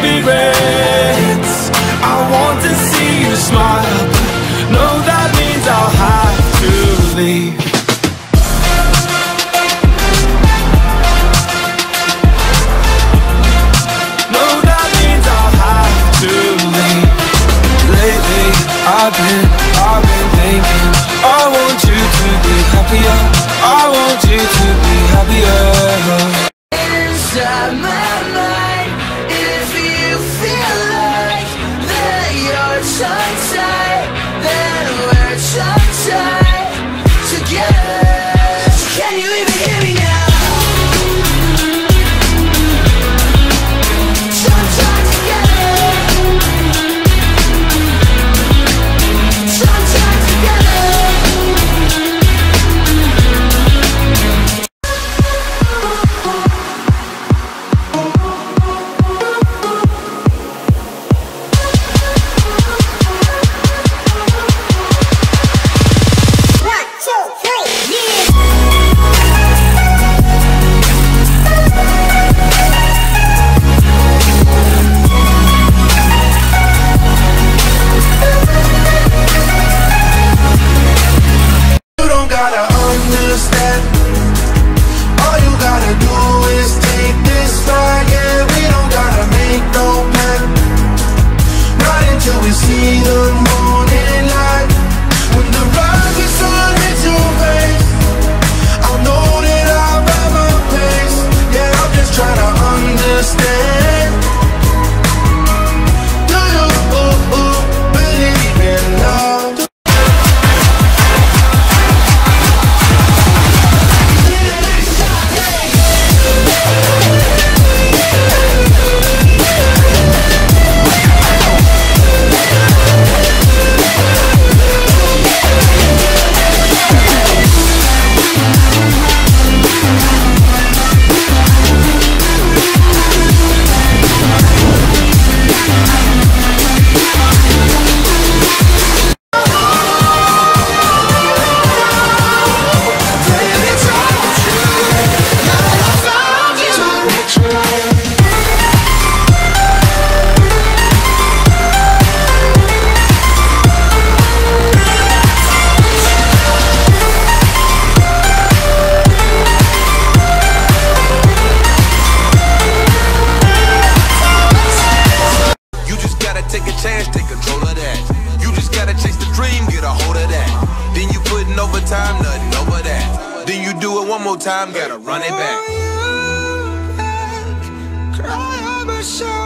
spirits. I want to see you smile, but no, that means I'll have to leave. No, that means I'll have to leave. Lately, I've been thinking, I want you to be happier, I want you to be happier. Inside my mind, if you feel like that you're tongue-tied, then we're tongue-tied together. So can you even hear me now? Tongue-tied together, tongue-tied together. Take a chance, take control of that. You just gotta chase the dream, get a hold of that. Then you putting overtime, nothing over that. Then you do it one more time, gotta run it back. Cry, I'm a